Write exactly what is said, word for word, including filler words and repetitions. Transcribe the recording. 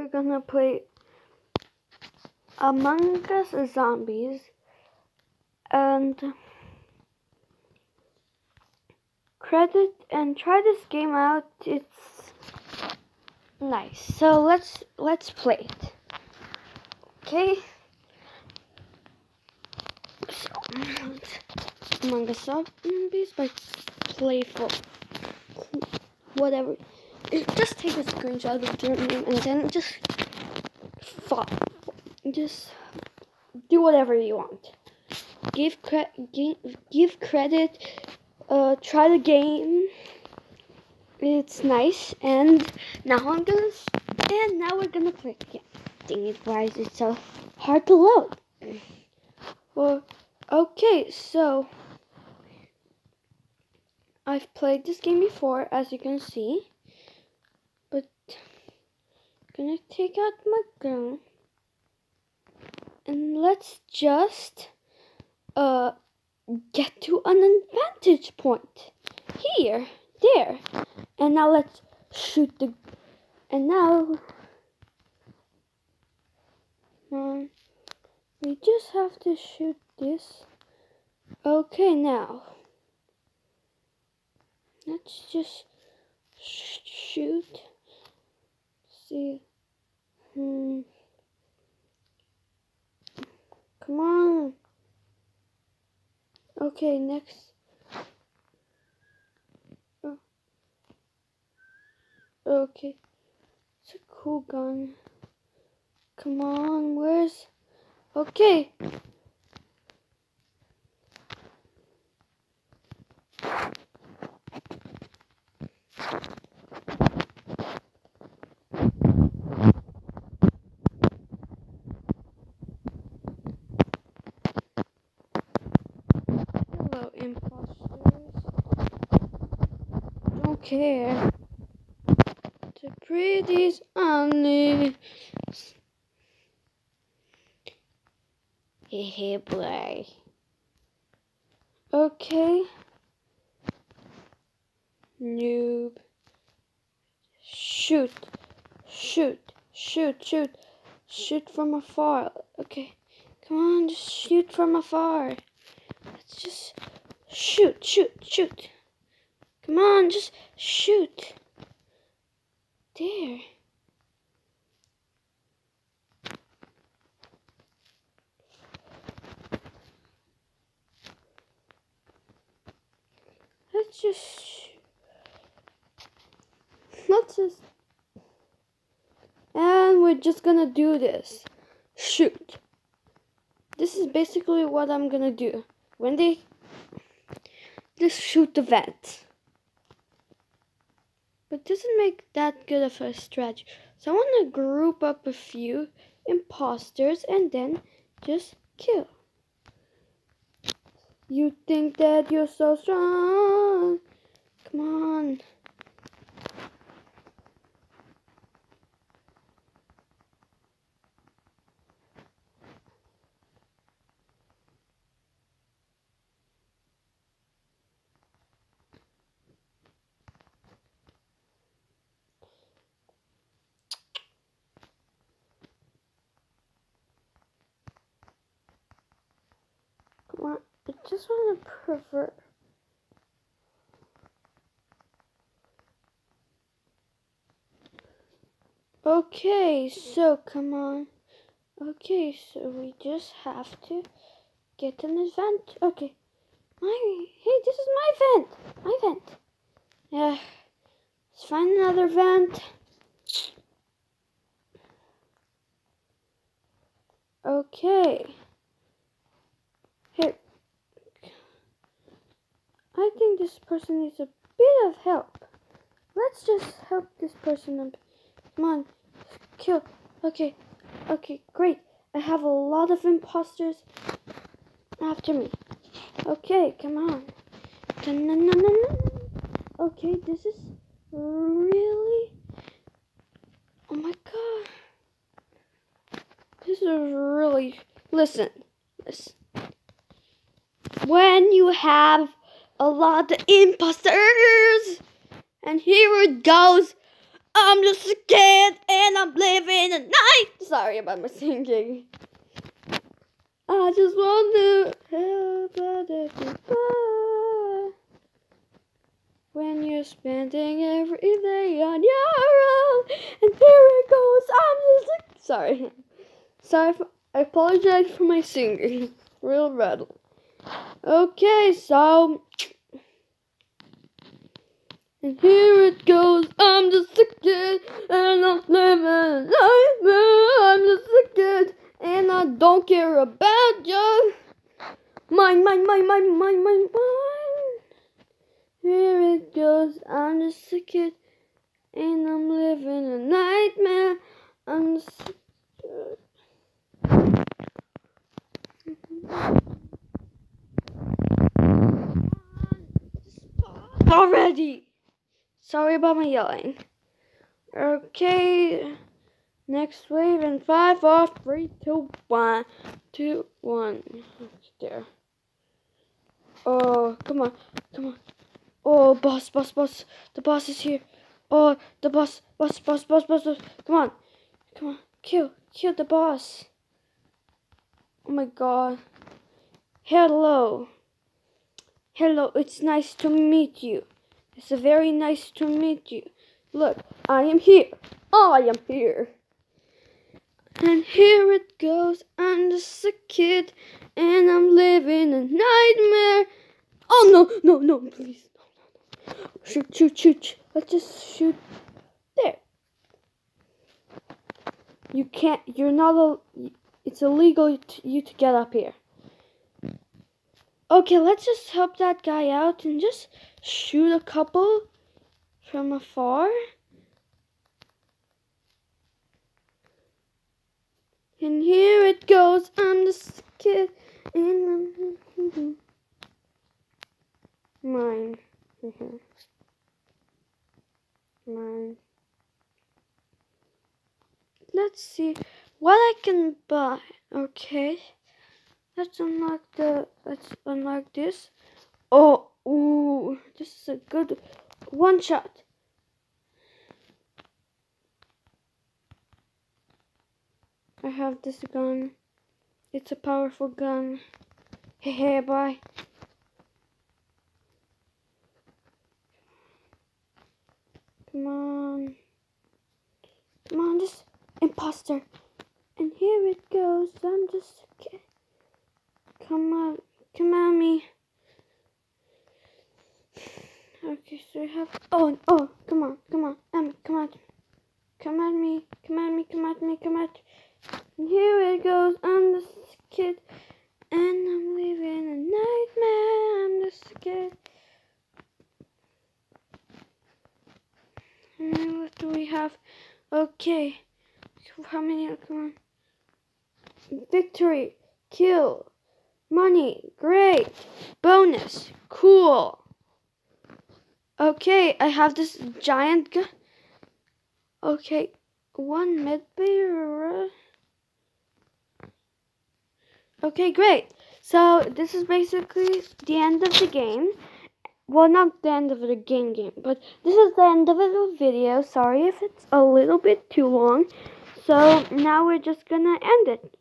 gonna play Among Us Zombies, and credit and try this game out. It's nice. So let's let's play it. Okay. So Among Us Zombies by Playful. Whatever. Just take a screenshot of your name and then just follow. Just do whatever you want. Give cre- give, give credit. Uh, try the game. It's nice. And now I'm gonna. And now we're gonna play again. Dang it! Why is it so hard to load? Well, okay. So I've played this game before, as you can see. But I'm gonna take out my gun. And let's just uh get to an advantage point. Here, there. And now let's shoot the and now um, we just have to shoot this. Okay, now let's just sh shoot. See. Hmm. Come on. Okay, next. Oh. Okay. It's a cool gun. Come on, where's... Okay. Hello, imposters. Don't care. The pretty's only. Hey, boy. Okay. Noob. Shoot. Shoot. Shoot. Shoot. Shoot from afar. Okay. Come on, just shoot from afar. Let's just shoot. Shoot. Shoot. Come on, just shoot. There. Let's just, let's just, and we're just gonna do this. Shoot. This is basically what I'm gonna do. When they, just shoot the vent. But doesn't make that good of a strategy. So I wanna group up a few imposters and then just kill. You think that you're so strong? Come on. Come on. I just want to prefer. Okay, so come on. Okay, so we just have to get an event. Okay. My, hey, this is my vent. My vent. Yeah. Let's find another vent. Okay. Here. I think this person needs a bit of help. Let's just help this person up. Come on. Kill. Okay. Okay, great. I have a lot of imposters after me. Okay, come on. Okay, this is really... Oh my god. This is really... Listen. Listen. When you have a lot of imposters, and here it goes. I'm just scared and I'm living in sorry about my singing. I just want to help other people when you're spending every day on your own. And here it goes. I'm just like, sorry. Sorry. For, I apologize for my singing. Real rattle. Okay, so. And here it goes. I'm just a kid. And I'm living a nightmare. I'm just a kid. And I don't care about you. Mine, mine, mine, mine, mine, mine, mine. Here it goes. I'm just a kid. And I'm living a nightmare. I'm just a kid. Already. Sorry about my yelling. Okay. Next wave in five, four, three, two, one, two, one. There. Oh, come on, come on. Oh, boss, boss, boss. The boss is here. Oh, the boss, boss, boss, boss, boss, boss. Come on, come on. Kill, kill the boss. Oh my God. Hello. Hello, it's nice to meet you. It's a very nice to meet you. Look, I am here. I am here. And here it goes. I'm just a kid, and I'm living a nightmare. Oh no, no, no, please, no, no, no. Shoot, shoot, shoot. Let's just shoot. There. You can't. You're not. A, it's illegal to you to get up here. Okay, let's just help that guy out and just shoot a couple from afar. And here it goes. I'm just a kid, and I'm mine. Mine. Let's see what I can buy. Okay. Let's unlock the. Let's unlock this. Oh, ooh, this is a good one shot. I have this gun. It's a powerful gun. Hey, hey, bye. Come on. Come on, this imposter. And here it goes. I'm just a kid. Come on. Come at me. Okay, so we have. Oh, oh, come on. Come on. Um, come at me. Come at me. Come at me. Come at me. Come at me. And here it goes. I'm just a kid. And I'm living a nightmare. I'm just a kid. And then what do we have? Okay. How many? Come on. Victory. Kill. Money. Great. Bonus. Cool. Okay. I have this giant gun. Okay. One mid-bear. Okay, great. So this is basically the end of the game. Well, not the end of the game game, but this is the end of the video. Sorry if it's a little bit too long. So now we're just gonna end it.